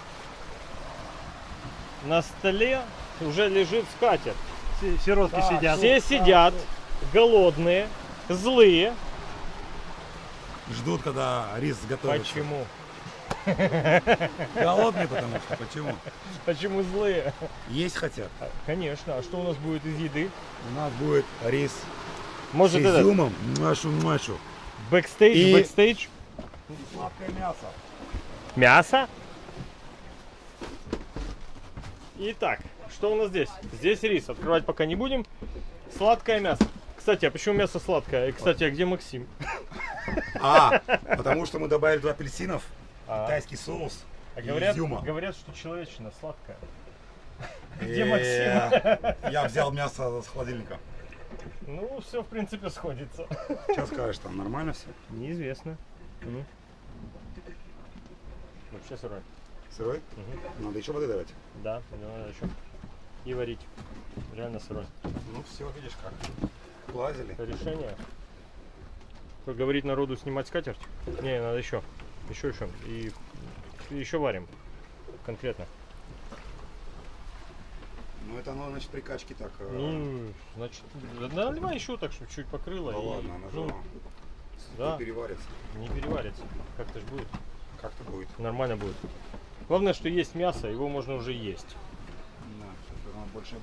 на столе уже лежит скатерть. Сиротки сидят. Все сидят, голодные, злые. Ждут, когда рис готовится. Почему? Голодные, потому что. Почему? Почему злые? Есть хотят. Конечно. А что у нас будет из еды? У нас будет рис Может, с изюмом. Машу. Бэкстейдж, бэкстейдж? Сладкое мясо. Мясо? Итак, что у нас здесь? Здесь рис. Открывать пока не будем. Сладкое мясо. Кстати, а почему мясо сладкое? И, кстати, а где Максим? Потому что мы добавили туда апельсинов, китайский соус и изюма. Говорят, что человечина сладкая. Где Максим? Я взял мясо с холодильника. Ну, все, в принципе, сходится. Что скажешь, там нормально все? Неизвестно. Вообще сырой. Сырой? Надо еще воды давать? Да, надо еще. И варить. Реально сырой. Ну все, видишь как. Лазили. Это решение. Как говорить народу, снимать скатерть? Не, надо еще. Еще. И еще варим. Конкретно. Ну это оно, значит, при качке так. Ну, значит, наливай еще так, чтобы чуть покрыло. Да и, ладно, она же да, не переварится. Не переварится. Как-то ж будет. Как-то будет. Нормально будет. Главное, что есть мясо, его можно уже есть. Да, оно больше...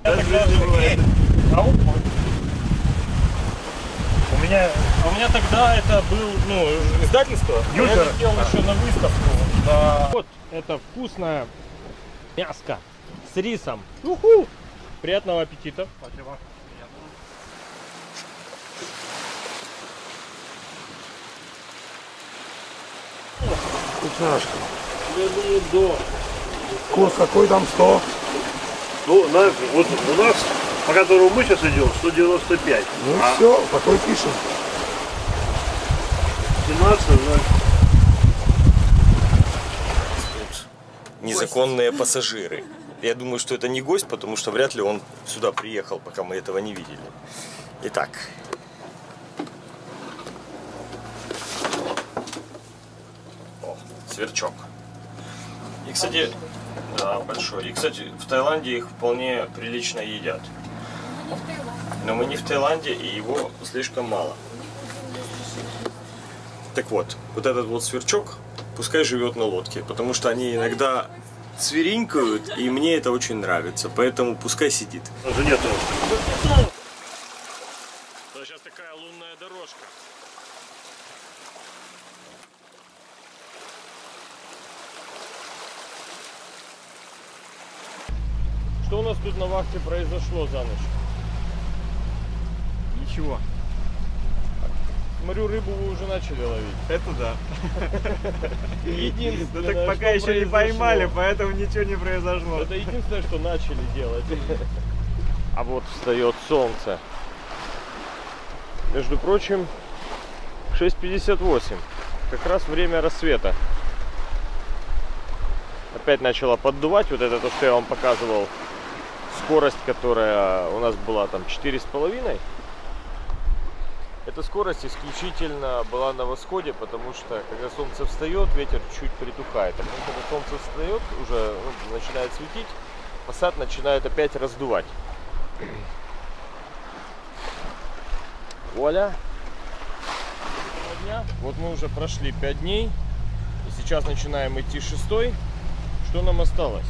У меня тогда это был, издательство. Я это делал еще на выставку. Да. Вот это вкусное мяско с рисом. Уху! Приятного аппетита. Спасибо. Вкусняшка. Я думаю, до. Курс какой там? 100? Ну, вот у нас, по которому мы сейчас идем, 195. Ну все, такой пишем. 17, Незаконные пассажиры. Я думаю, что это не гость, потому что вряд ли он сюда приехал, пока мы этого не видели. Итак. О, сверчок. И, кстати, да, большой. И, кстати, в Таиланде их вполне прилично едят. Но мы не в Таиланде, и его слишком мало. Так вот, вот этот вот сверчок пускай живет на лодке, потому что они иногда цвиринькают, и мне это очень нравится, поэтому пускай сидит. Даже нету. Сейчас такая лунная дорожка. Что у нас тут на вахте произошло за ночь? Ничего. Смотрю, рыбу вы уже начали ловить. Это да. Единственное, Ну так пока что еще не поймали, поэтому ничего не произошло. Это единственное, что начали делать. А вот встает солнце. Между прочим, 6:58. Как раз время рассвета. Опять начало поддувать. Вот это то, что я вам показывал. Скорость, которая у нас была там 4,5. Эта скорость исключительно была на восходе, потому что когда солнце встает, ветер чуть притухает. А когда солнце встает, уже начинает светить, посад начинает опять раздувать. Вуаля! Вот мы уже прошли 5 дней, и сейчас начинаем идти 6-й. Что нам осталось?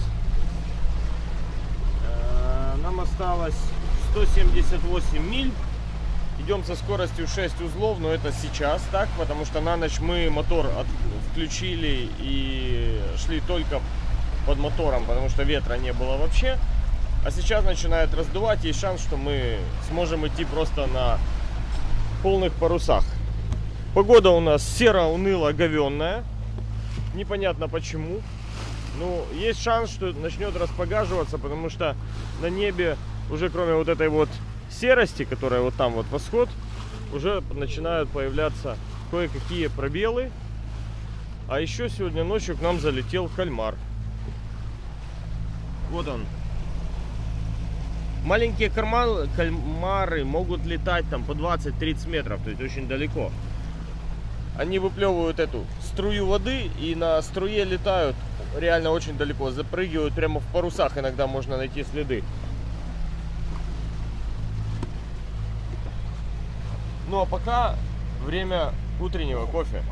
Нам осталось 178 миль. Идем со скоростью 6 узлов, но это сейчас так, потому что на ночь мы мотор включили и шли только под мотором, потому что ветра не было вообще. А сейчас начинает раздувать, есть шанс, что мы сможем идти просто на полных парусах. Погода у нас серо-уныло-говенная, непонятно почему. Но есть шанс, что начнет распогаживаться, потому что на небе уже кроме вот этой вот серости, которая вот там вот восход, уже начинают появляться кое-какие пробелы. А еще сегодня ночью к нам залетел кальмар. Вот он. Маленькие кальмары могут летать там по 20-30 метров, то есть очень далеко. Они выплевывают эту струю воды и на струе летают реально очень далеко. Запрыгивают прямо в парусах, иногда можно найти следы. Ну а пока время утреннего кофе.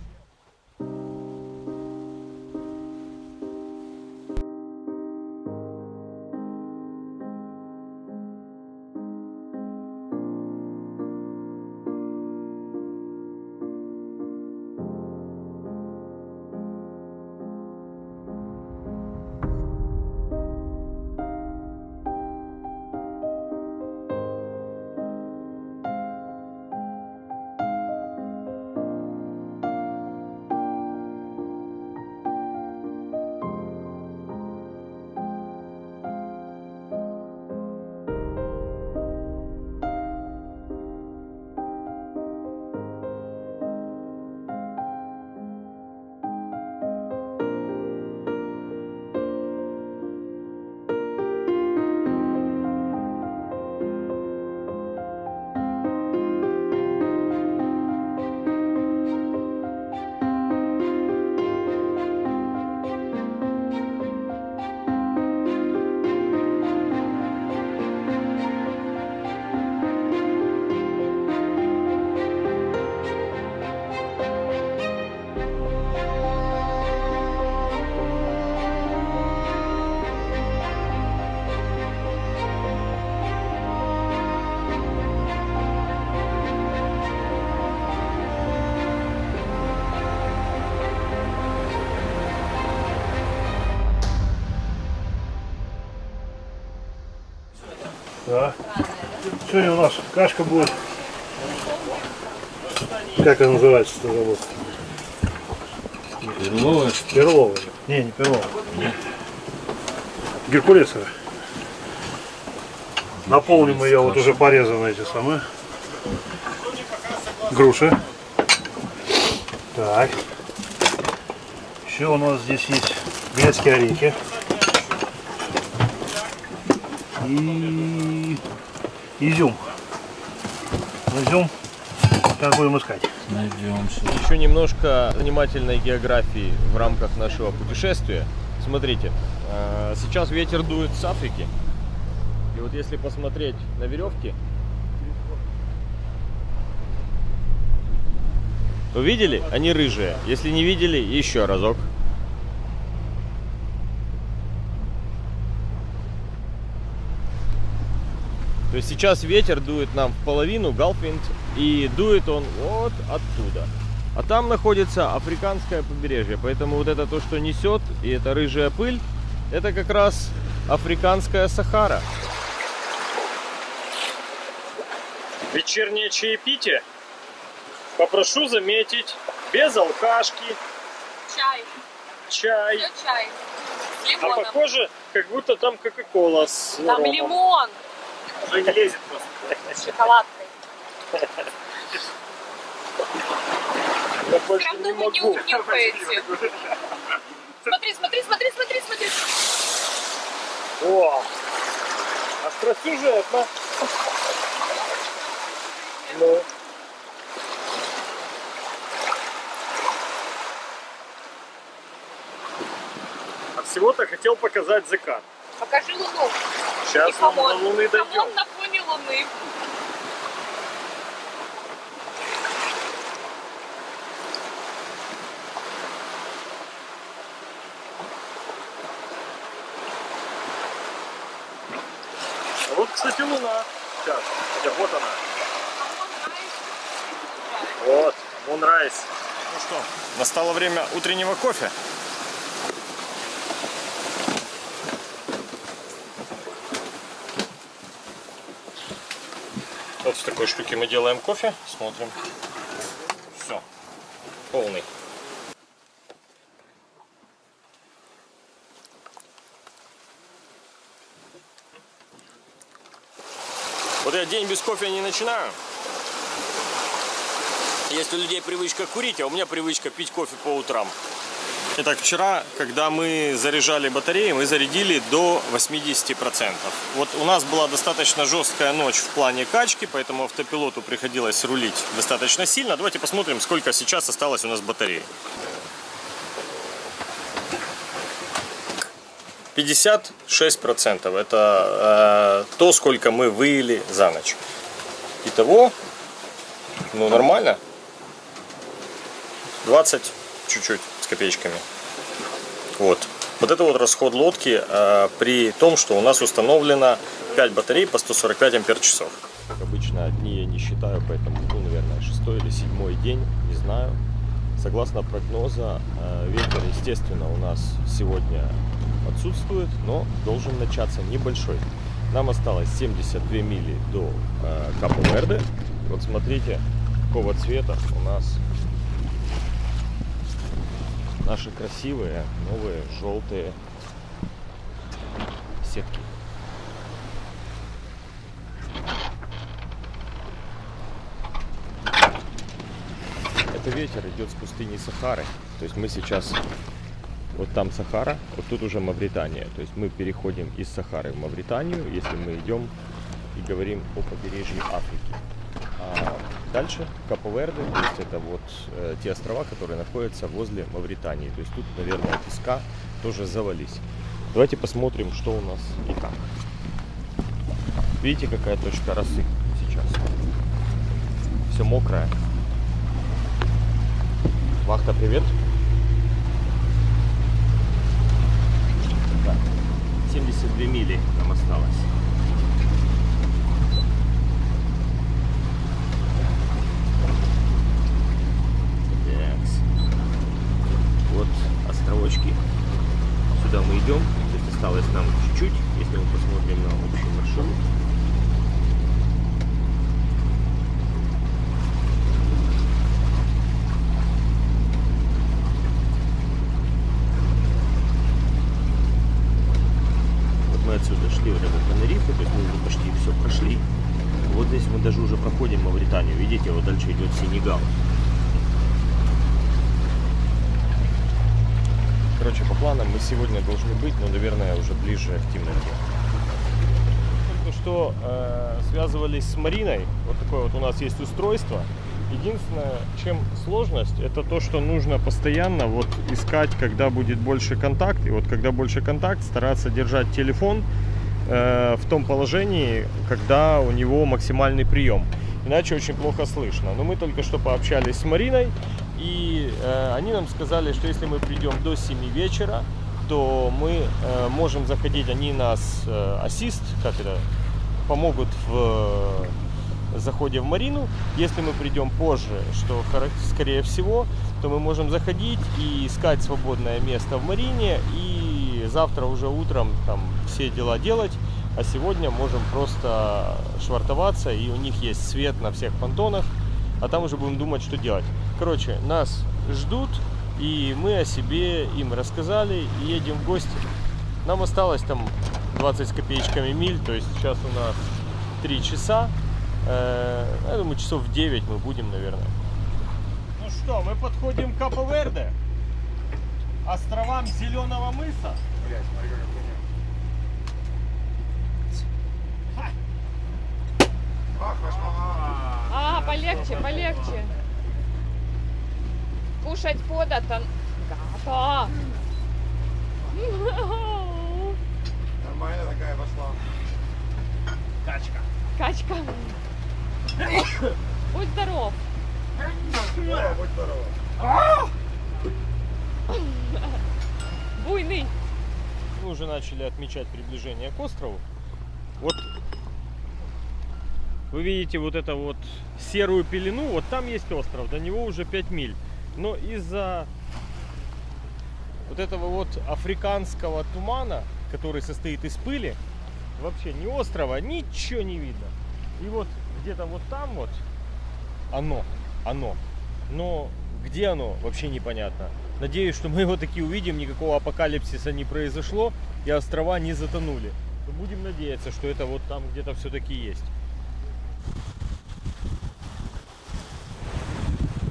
Да. Сегодня у нас кашка будет. Как она называется, что зовут? Перловая? Перловая. Не перловая. Геркулесовая. Наполним ее вот уже порезанные эти самые груши. Так. Еще у нас здесь есть грецкие орехи. И изюм. Изюм сейчас будем искать. Найдемся. Еще немножко занимательной географии в рамках нашего путешествия. Смотрите, сейчас ветер дует с Африки. И вот если посмотреть на веревки, то видели? Они рыжие. Если не видели, еще разок. То есть сейчас ветер дует нам в половину, галфвинд, и дует он вот оттуда. А там находится африканское побережье, поэтому вот это то, что несет, и эта рыжая пыль, это как раз африканская Сахара. Вечернее чаепитие, попрошу заметить, без алкашки. Чай. Пьет чай. С А лимоном. похоже, как будто там кока-кола с Там ромом. лимон. Уже не лезет просто. С шоколадкой. Я больше Прям не думаю, не могу. унюхаете. Смотри, смотри, смотри, смотри, смотри. О, остросюжетно. Ну. А всего-то хотел показать закат. Покажи луну. Сейчас И мы до хамон. Луны дойдем. Хамон на фоне луны. А вот, кстати, Луна. Сейчас. Хотя вот она. Вот, Moonrise. Ну что, настало время утреннего кофе. Вот в такой штуке мы делаем кофе. Смотрим. Все. Полный. Вот я день без кофе не начинаю. Есть у людей привычка курить, а у меня привычка пить кофе по утрам. Итак, вчера, когда мы заряжали батареи, мы зарядили до 80%. Вот у нас была достаточно жесткая ночь в плане качки, поэтому автопилоту приходилось рулить достаточно сильно. Давайте посмотрим, сколько сейчас осталось у нас батареи. 56%. Это то, сколько мы вылили за ночь. Итого, ну нормально. 20 чуть-чуть с копеечками. Вот это вот расход лодки при том, что у нас установлено 5 батарей по 145 ампер-часов. Как обычно, дни я не считаю, поэтому, ну, наверное, 6-й или 7-й день, не знаю. Согласно прогноза, ветер, естественно, у нас сегодня отсутствует, но должен начаться небольшой. Нам осталось 72 мили до Капо-Верде. Вот смотрите, какого цвета у нас наши красивые новые желтые сетки. Это ветер идет с пустыни Сахары. То есть мы сейчас, вот там Сахара, вот тут уже Мавритания. То есть мы переходим из Сахары в Мавританию, если мы идем и говорим о побережье Африки. А дальше Капо-Верде, то есть это вот те острова, которые находятся возле Мавритании. То есть тут, наверное, песка тоже завались. Давайте посмотрим, что у нас и как. Видите, какая точка росы сейчас? Все мокрое. Вахта, привет. Так, 72 мили нам осталось. Вот островочки. Сюда мы идем. То есть осталось нам чуть-чуть, если мы посмотрим на общий маршрут. Вот мы отсюда шли вот по Тенерифе, то есть мы уже почти все прошли. Вот здесь мы даже уже проходим Мавританию. Видите, вот дальше идет Сенегал. Короче, по планам мы сегодня должны быть, но, наверное, уже ближе к темноте. Только что связывались с Мариной. Вот такое вот у нас есть устройство. Единственное, чем сложность, это то, что нужно постоянно вот искать, когда будет больше контакт. И вот когда больше контакт, стараться держать телефон в том положении, когда у него максимальный прием. Иначе очень плохо слышно. Но мы только что пообщались с Мариной. И они нам сказали, что если мы придем до 7 вечера, то мы можем заходить, они нас помогут в заходе в Марину. Если мы придем позже, что скорее всего, то мы можем заходить и искать свободное место в Марине. И завтра уже утром там все дела делать. А сегодня можем просто швартоваться, и у них есть свет на всех понтонах. А там уже будем думать, что делать. Короче, нас ждут, и мы о себе им рассказали, и едем в гости. Нам осталось там 20 с копеечками миль, то есть сейчас у нас 3 часа. Я думаю, часов в 9 мы будем, наверное. Ну что, мы подходим к Капо-Верде, островам Зеленого мыса. Блять, смотри, как полегче, полегче. Кушать подато. Гата. Нормально такая пошла. Качка. Качка. Будь здоров. Будь здоров. Буйный. Мы уже начали отмечать приближение к острову. Вот вы видите вот эту вот серую пелену, вот там есть остров, до него уже 5 миль. Но из-за вот этого вот африканского тумана, который состоит из пыли, вообще ни острова, ничего не видно. И вот где-то вот там вот оно. Но где оно, вообще непонятно. Надеюсь, что мы его таки увидим, никакого апокалипсиса не произошло и острова не затонули. Будем надеяться, что это вот там где-то все-таки есть.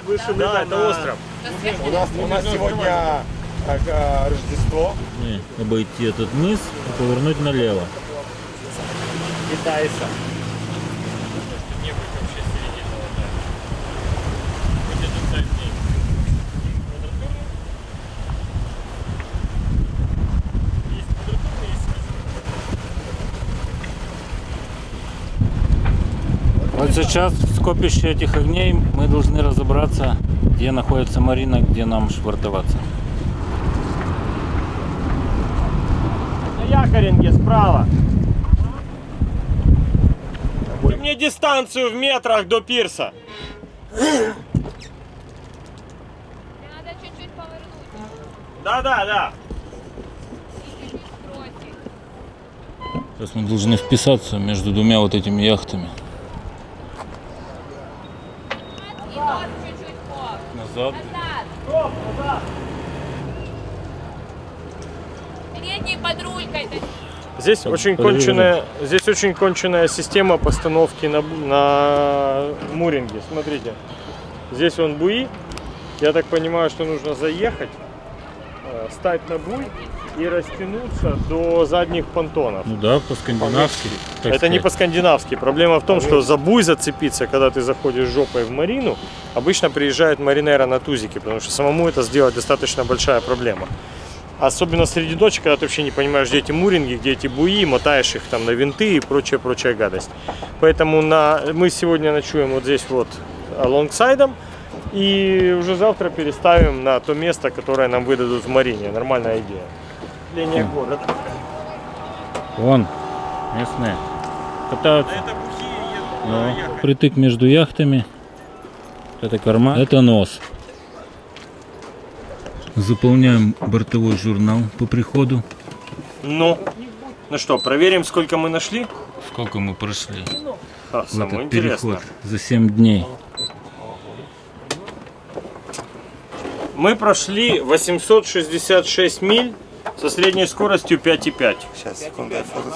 Да, это остров. У нас сегодня Рождество. Не, обойти этот мыс и повернуть налево. Китайца. Вот сейчас в скопище этих огней мы должны разобраться, где находится марина, где нам швартоваться. На якоринге справа. Мне дистанцию в метрах до пирса. Надо чуть-чуть повернуть. Да. И чуть-чуть сбросить. Сейчас мы должны вписаться между двумя вот этими яхтами. И нос чуть-чуть вперед. Назад. Назад. Передний под рулькой. Здесь очень конченая система постановки на муринге. Смотрите, здесь он буи. Я так понимаю, что нужно заехать, стать на буй и растянуться до задних понтонов. Ну да, по-скандинавски. Это не по-скандинавски. Проблема в том, что за буй зацепиться, когда ты заходишь жопой в марину, обычно приезжает маринера на тузике, потому что самому это сделать достаточно большая проблема. Особенно среди ночи, когда ты вообще не понимаешь, где эти муринги, где эти буи, мотаешь их там на винты и прочая гадость. Поэтому мы сегодня ночуем вот здесь вот лонгсайдом и уже завтра переставим на то место, которое нам выдадут в марине. Нормальная идея. Линия города. Вон, местные катаются. Притык между яхтами. Это корма, это нос. Заполняем бортовой журнал по приходу. Ну что, проверим, сколько мы нашли? Сколько мы прошли Самое этот интересное. переход за 7 дней. Мы прошли 866 миль со средней скоростью 5,5. Сейчас, секунду, я фото.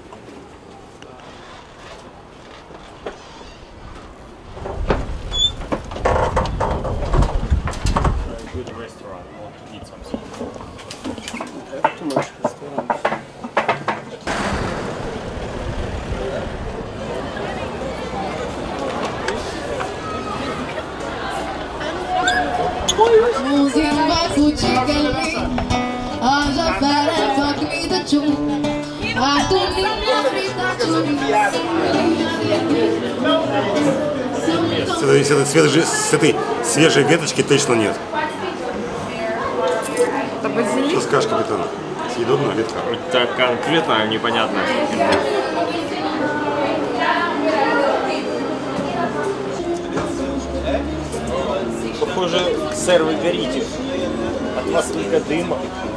С этой свежей веточки точно нет. Что скажешь, капитан? Съедобная ветка? Это конкретно непонятно. Похоже, сэр, вы горите. От вас только дыма.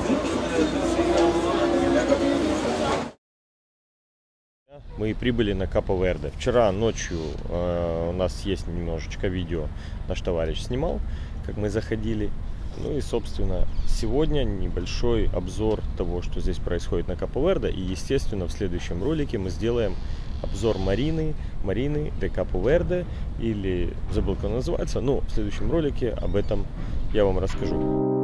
Мы прибыли на Капо-Верде. Вчера ночью у нас есть немножечко видео, наш товарищ снимал, как мы заходили. Ну и, собственно, сегодня небольшой обзор того, что здесь происходит на Капо-Верде. И, естественно, в следующем ролике мы сделаем обзор марины де Капо-Верде, или забыл, как она называется. Но в следующем ролике об этом я вам расскажу.